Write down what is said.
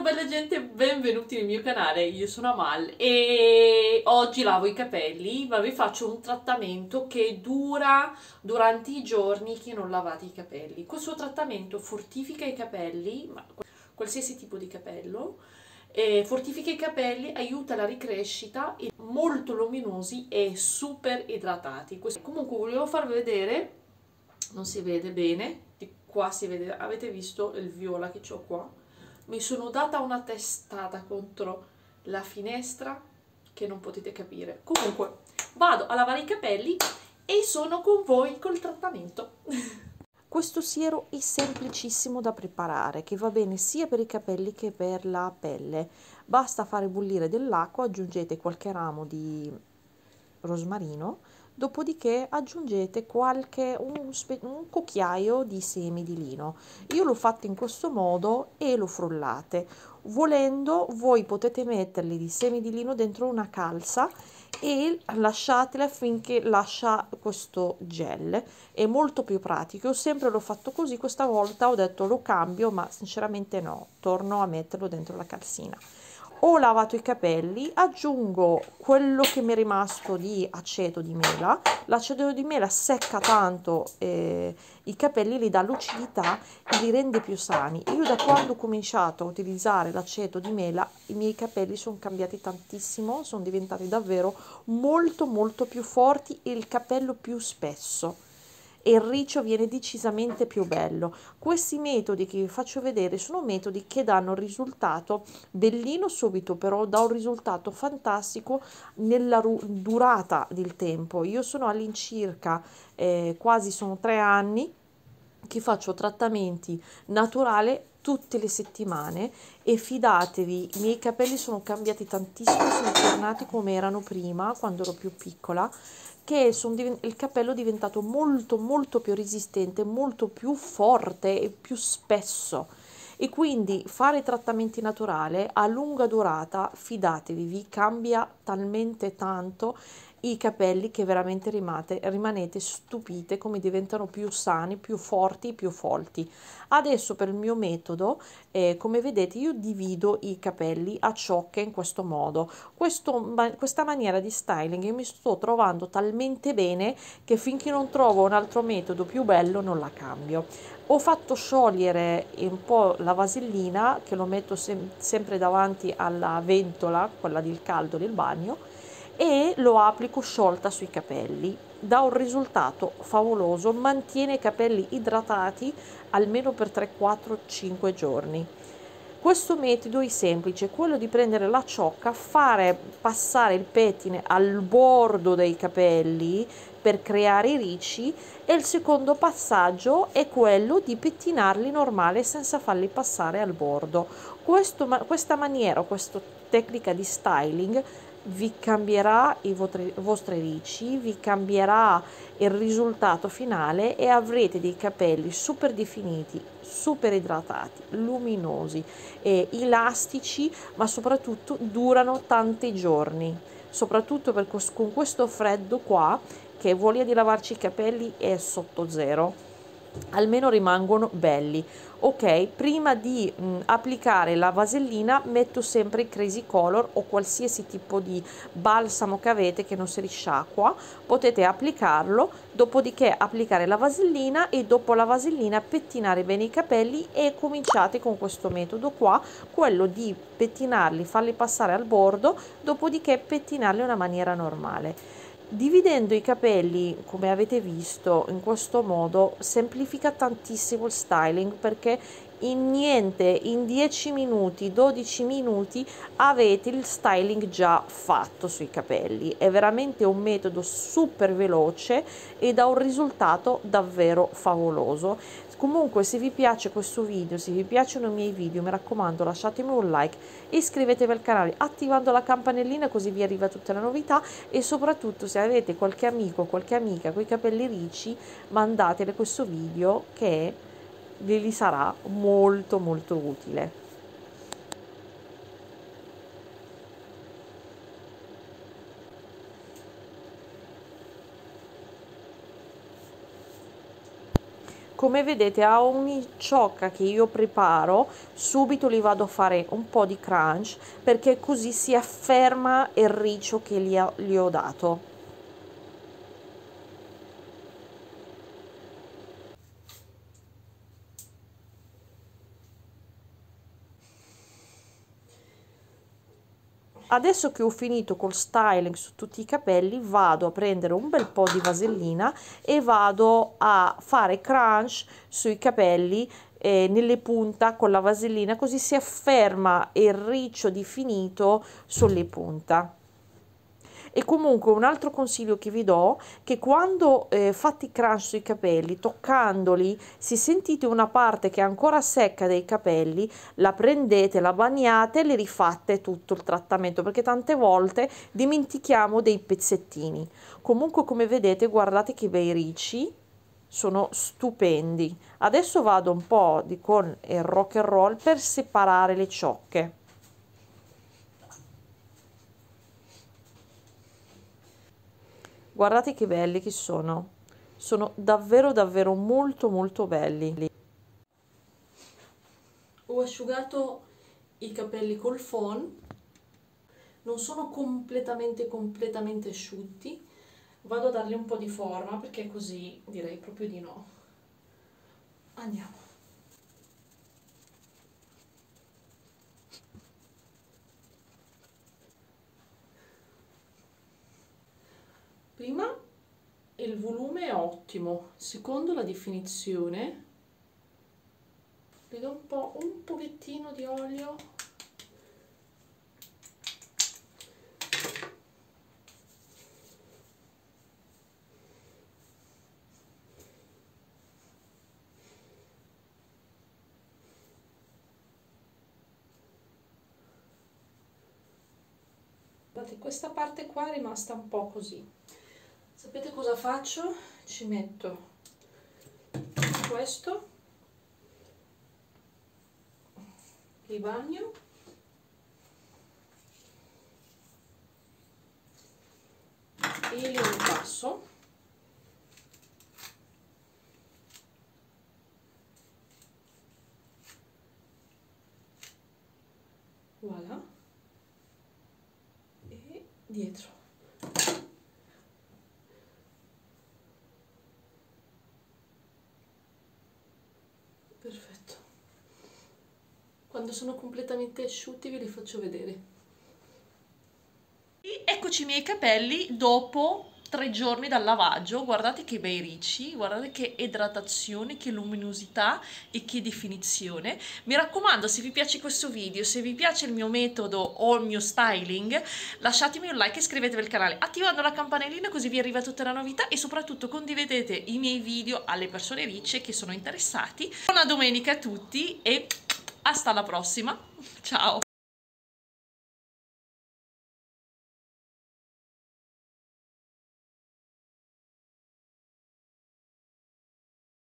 bella gente, benvenuti nel mio canale, io sono Amal e oggi lavo i capelli, ma vi faccio un trattamento che dura durante i giorni che non lavate i capelli. Questo trattamento fortifica i capelli, ma qualsiasi tipo di capello, fortifica i capelli, aiuta la ricrescita, e molto luminosi e super idratati. Comunque volevo farvi vedere, non si vede bene, di qua si vede, avete visto il viola che ho qua? Mi sono data una testata contro la finestra che non potete capire. Comunque, vado a lavare i capelli e sono con voi col trattamento. Questo siero è semplicissimo da preparare, che va bene sia per i capelli che per la pelle. Basta fare bollire dell'acqua, aggiungete qualche ramo di rosmarino, dopodiché aggiungete un cucchiaio di semi di lino. Io l'ho fatto in questo modo e lo frullate. Volendo, voi potete metterli di semi di lino dentro una calza e lasciatela finché lascia questo gel. È molto più pratico. Io sempre l'ho fatto così, questa volta ho detto lo cambio, ma sinceramente no, torno a metterlo dentro la calzina. Ho lavato i capelli, aggiungo quello che mi è rimasto di aceto di mela. L'aceto di mela secca tanto i capelli, li dà lucidità e li rende più sani. Io da quando ho cominciato a utilizzare l'aceto di mela i miei capelli sono cambiati tantissimo, sono diventati davvero molto più forti e il capello più spesso e il riccio viene decisamente più bello. Questi metodi che vi faccio vedere sono metodi che danno un risultato bellino subito, però dà un risultato fantastico nella durata del tempo. Io sono all'incirca quasi sono 3 anni che faccio trattamenti naturali tutte le settimane e fidatevi, i miei capelli sono cambiati tantissimo, sono tornati come erano prima quando ero più piccola, che il capello è diventato molto più resistente, molto più forte e più spesso. E quindi fare trattamenti naturali a lunga durata, fidatevi, vi cambia talmente tanto i capelli che veramente rimanete stupite come diventano più sani, più forti, più folti. Adesso per il mio metodo, come vedete, io divido i capelli a ciocche in questo modo. Questa maniera di styling io mi sto trovando talmente bene che finché non trovo un altro metodo più bello non la cambio. Ho fatto sciogliere un po' la vasellina, che lo metto sempre davanti alla ventola, quella del caldo del bagno, e lo applico sciolta sui capelli. Dà un risultato favoloso, mantiene i capelli idratati almeno per 3, 4, 5 giorni. Questo metodo è semplice, quello di prendere la ciocca, fare passare il pettine al bordo dei capelli per creare i ricci, e il secondo passaggio è quello di pettinarli normale senza farli passare al bordo. Questa maniera, questa tecnica di styling vi cambierà i vostri ricci, vi cambierà il risultato finale e avrete dei capelli super definiti, super idratati, luminosi e elastici, ma soprattutto durano tanti giorni, soprattutto con questo freddo qua, che voglia di lavarci i capelli è sotto zero, almeno rimangono belli. Ok, prima di applicare la vasellina metto sempre il Crazy Color o qualsiasi tipo di balsamo che avete che non si risciacqua, potete applicarlo, dopodiché applicare la vasellina e dopo la vasellina pettinare bene i capelli, e cominciate con questo metodo qua, quello di pettinarli, farli passare al bordo, dopodiché pettinarli in una maniera normale. Dividendo i capelli, come avete visto, in questo modo semplifica tantissimo il styling, perché in 10 minuti, 12 minuti avete il styling già fatto sui capelli. È veramente un metodo super veloce e dà un risultato davvero favoloso. Comunque, se vi piace questo video, se vi piacciono i miei video, mi raccomando, lasciatemi un like, iscrivetevi al canale attivando la campanellina così vi arriva tutte le novità, e soprattutto se avete qualche amico o qualche amica con i capelli ricci, mandatele questo video che gli sarà molto utile. Come vedete, a ogni ciocca che io preparo subito li vado a fare un po' di crunch, perché così si afferma il riccio che gli ho dato. Adesso che ho finito col styling su tutti i capelli, vado a prendere un bel po' di vasellina e vado a fare crunch sui capelli, nelle punte con la vasellina, così si afferma il riccio definito sulle punte. E comunque un altro consiglio che vi do, che quando fate i crunch sui capelli, toccandoli, se sentite una parte che è ancora secca dei capelli, la prendete, la bagnate e le rifate tutto il trattamento, perché tante volte dimentichiamo dei pezzettini. Comunque, come vedete, guardate che bei ricci, sono stupendi. Adesso vado un po' con il rock and roll per separare le ciocche. Guardate che belli che sono davvero davvero molto molto belli. Ho asciugato i capelli col phon, non sono completamente asciutti, vado a dargli un po' di forma perché così direi proprio di no. Andiamo. Prima il volume è ottimo, secondo la definizione, le do un pochettino di olio. Guardate, questa parte qua è rimasta un po' così. Sapete cosa faccio? Ci metto questo, li bagno e li ripasso. Voilà. E dietro. Perfetto. Quando sono completamente asciutti ve li faccio vedere. E eccoci i miei capelli dopo 3 giorni dal lavaggio. Guardate che bei ricci, guardate che idratazione, che luminosità e che definizione. Mi raccomando, se vi piace questo video, se vi piace il mio metodo o il mio styling, lasciatemi un like e iscrivetevi al canale attivando la campanellina così vi arriva tutte le novità, e soprattutto condividete i miei video alle persone ricce che sono interessati. Buona domenica a tutti e hasta la prossima, ciao!